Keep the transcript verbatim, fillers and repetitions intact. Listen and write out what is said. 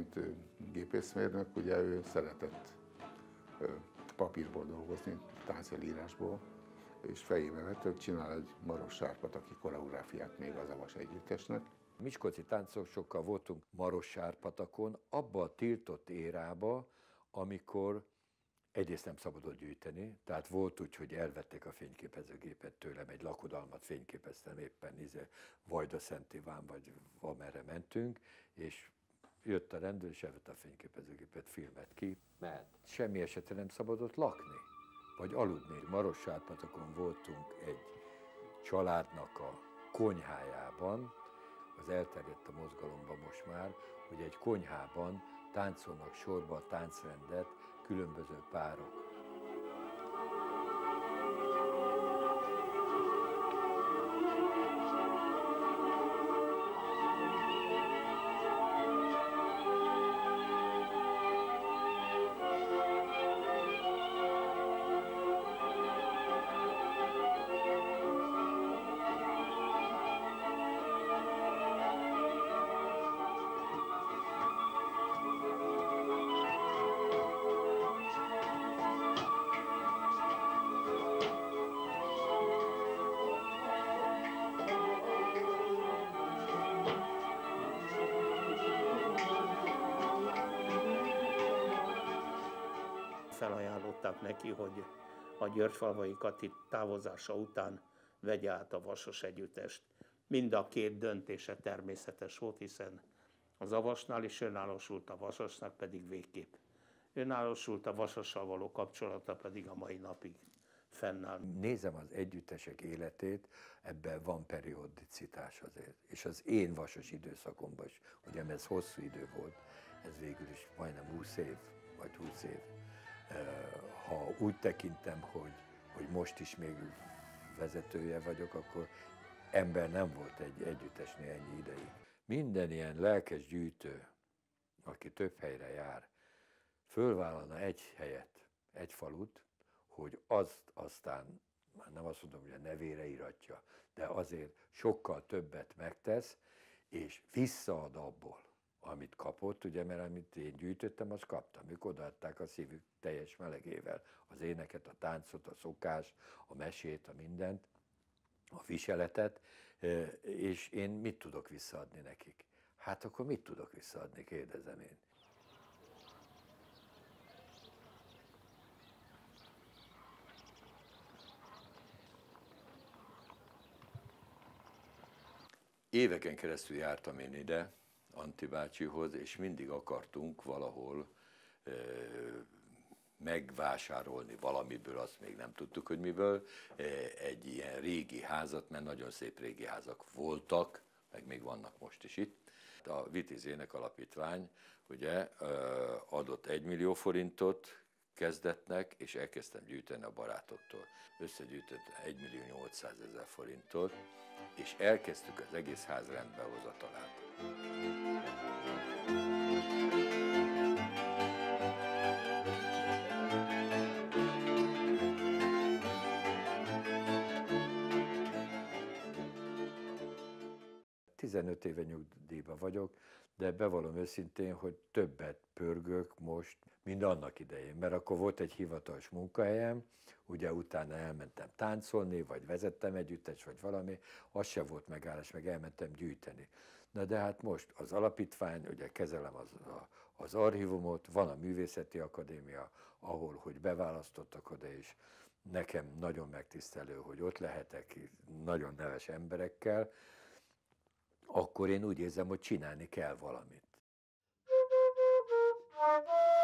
mint gépészmérnök, ugye ő szeretett papírból dolgozni, táncfelírásból, és fejébe vett, hogy csinál egy Maros Sárpat, aki koreográfiát még az Avas Együttesnek. Miskolci táncosokkal voltunk Maros Sárpatakon, abba a tiltott érába, amikor egyrészt nem szabadott gyűjteni, tehát volt úgy, hogy elvették a fényképezőgépet tőlem, egy lakodalmat fényképeztem éppen, izé, Vajda-Szent Iván, vagy amerre mentünk, és jött a rendőr, és elvette a fényképezőgépet, filmet ki. Mert semmi esetre nem szabadott lakni, vagy aludni. Maros Sárpatakon voltunk egy családnak a konyhájában, az elterjedt a mozgalomban most már, hogy egy konyhában táncolnak sorba a táncrendet különböző párok. Felajánlották neki, hogy a Györgyfalvai Kati távozása után vegye át a Vasas Együttest. Mind a két döntése természetes volt, hiszen az Avasnál is önállósult, a Vasasnak pedig végképp önállósult, a Vasassal való kapcsolata pedig a mai napig fennáll. Nézem az együttesek életét, ebben van periodicitás azért. És az én vasas időszakomban is, ugye ez hosszú idő volt, ez végül is majdnem húsz év, vagy húsz év. Ha úgy tekintem, hogy, hogy most is még vezetője vagyok, akkor ember nem volt egy együttesnél ennyi ideig. Minden ilyen lelkes gyűjtő, aki több helyre jár, fölvállalna egy helyet, egy falut, hogy azt aztán, már nem azt mondom, hogy a nevére iratja, de azért sokkal többet megtesz, és visszaad abból, amit kapott, ugye, mert amit én gyűjtöttem, azt kaptam. Ők odaadták a szívük teljes melegével az éneket, a táncot, a szokást, a mesét, a mindent, a viseletet, és én mit tudok visszaadni nekik? Hát akkor mit tudok visszaadni, kérdezem én. Éveken keresztül jártam én ide, Antti bácsihoz, és mindig akartunk valahol e, megvásárolni valamiből, azt még nem tudtuk, hogy miből, e, egy ilyen régi házat, mert nagyon szép régi házak voltak, meg még vannak most is itt. A Vitéz Ének Alapítvány ugye, e, adott egy millió forintot kezdetnek, és elkezdtem gyűjteni a barátoktól. Összegyűjtöttem egy millió nyolcszázezer forintot, és elkezdtük az egész ház rendbehozatalát. tizenöt éve nyugdíjban vagyok, de bevallom őszintén, hogy többet pörgök most, mint annak idején. Mert akkor volt egy hivatalos munkahelyem, ugye utána elmentem táncolni, vagy vezettem együttes, vagy valami, az se volt megállás, meg elmentem gyűjteni. Na de hát most az alapítvány, ugye kezelem az, a, az archívumot, van a Művészeti Akadémia, ahol hogy beválasztottak oda, és nekem nagyon megtisztelő, hogy ott lehetek nagyon neves emberekkel, akkor én úgy érzem, hogy csinálni kell valamit.